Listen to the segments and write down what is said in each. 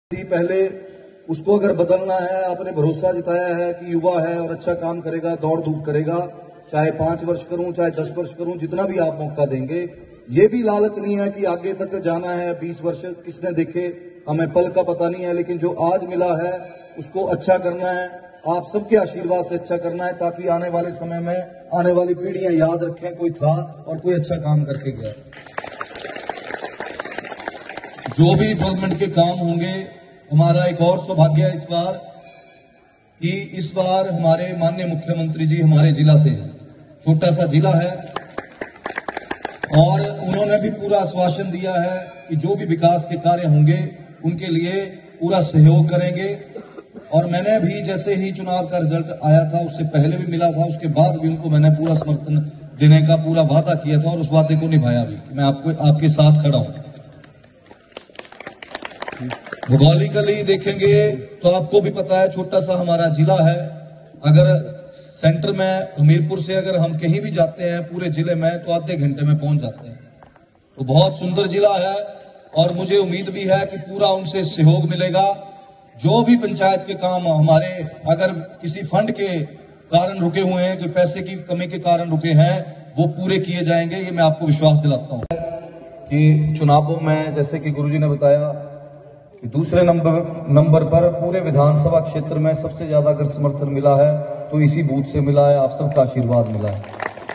पहले उसको अगर बदलना है, आपने भरोसा जताया है कि युवा है और अच्छा काम करेगा, दौड़ धूप करेगा, चाहे 5 वर्ष करूं चाहे 10 वर्ष करूं, जितना भी आप मौका देंगे। ये भी लालच नहीं है कि आगे तक जाना है, 20 वर्ष किसने देखे हमें पल का पता नहीं है, लेकिन जो आज मिला है उसको अच्छा करना है, आप सबके आशीर्वाद से अच्छा करना है, ताकि आने वाले समय में आने वाली पीढ़ियां याद रखें कोई था और कोई अच्छा काम करके गया। जो भी डेवलपमेंट के काम होंगे, हमारा एक और सौभाग्य है इस बार कि इस बार हमारे माननीय मुख्यमंत्री जी हमारे जिला से हैं। छोटा सा जिला है और उन्होंने भी पूरा आश्वासन दिया है कि जो भी विकास के कार्य होंगे उनके लिए पूरा सहयोग करेंगे। और मैंने भी जैसे ही चुनाव का रिजल्ट आया था, उससे पहले भी मिला था, उसके बाद भी उनको मैंने पूरा समर्थन देने का पूरा वादा किया था और उस वादे को निभाया भी कि मैं आपके साथ खड़ा हूं। भौगोलिकली देखेंगे तो आपको भी पता है, छोटा सा हमारा जिला है। अगर सेंटर में हमीरपुर से अगर हम कहीं भी जाते हैं पूरे जिले में तो आधे घंटे में पहुंच जाते हैं। तो बहुत सुंदर जिला है और मुझे उम्मीद भी है कि पूरा उनसे सहयोग मिलेगा। जो भी पंचायत के काम हमारे अगर किसी फंड के कारण रुके हुए हैं, कोई पैसे की कमी के कारण रुके हैं, वो पूरे किए जाएंगे। ये मैं आपको विश्वास दिलाता हूं कि चुनावों में जैसे कि गुरुजी ने बताया कि दूसरे नंबर पर पूरे विधानसभा क्षेत्र में सबसे ज्यादा अगर समर्थन मिला है तो इसी बूथ से मिला है, आप सबका आशीर्वाद मिला है।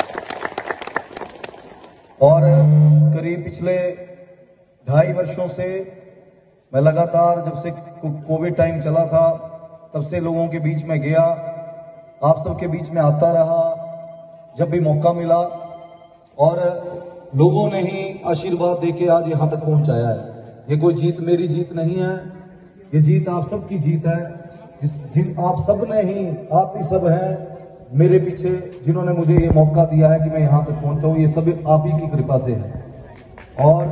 और करीब पिछले 2.5 वर्षों से मैं लगातार, जब से कोविड टाइम चला था तब से लोगों के बीच में गया, आप सबके बीच में आता रहा जब भी मौका मिला, और लोगों ने ही आशीर्वाद देके आज यहां तक पहुंचाया है। ये कोई जीत मेरी जीत नहीं है, ये जीत आप सबकी जीत है। आप सब ने ही, आप ही सब हैं मेरे पीछे, जिन्होंने मुझे ये मौका दिया है कि मैं यहां तक पहुंचा। ये सब आप ही की कृपा से है। और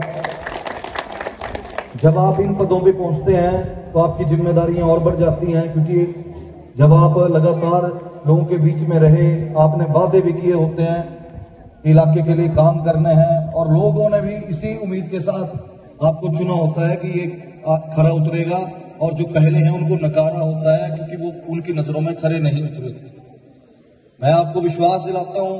जब आप इन पदों पे पहुंचते हैं तो आपकी जिम्मेदारियां और बढ़ जाती हैं, क्योंकि जब आप लगातार लोगों के बीच में रहे, आपने वादे भी किए होते हैं, इलाके के लिए काम करने हैं, और लोगों ने भी इसी उम्मीद के साथ आपको चुना होता है कि ये खरा उतरेगा, और जो पहले हैं उनको नकारा होता है क्योंकि वो उनकी नजरों में खरे नहीं उतरे। मैं आपको विश्वास दिलाता हूं,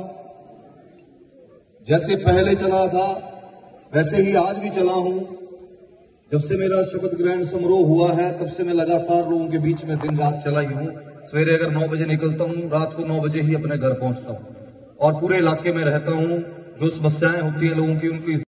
जैसे पहले चला था वैसे ही आज भी चला हूं। जब से मेरा शपथ ग्रहण समारोह हुआ है तब से मैं लगातार लोगों के बीच में दिन रात चला ही हूं। सवेरे अगर 9 बजे निकलता हूं, रात को 9 बजे ही अपने घर पहुंचता हूं और पूरे इलाके में रहता हूं। जो समस्याएं होती है लोगों की, उनकी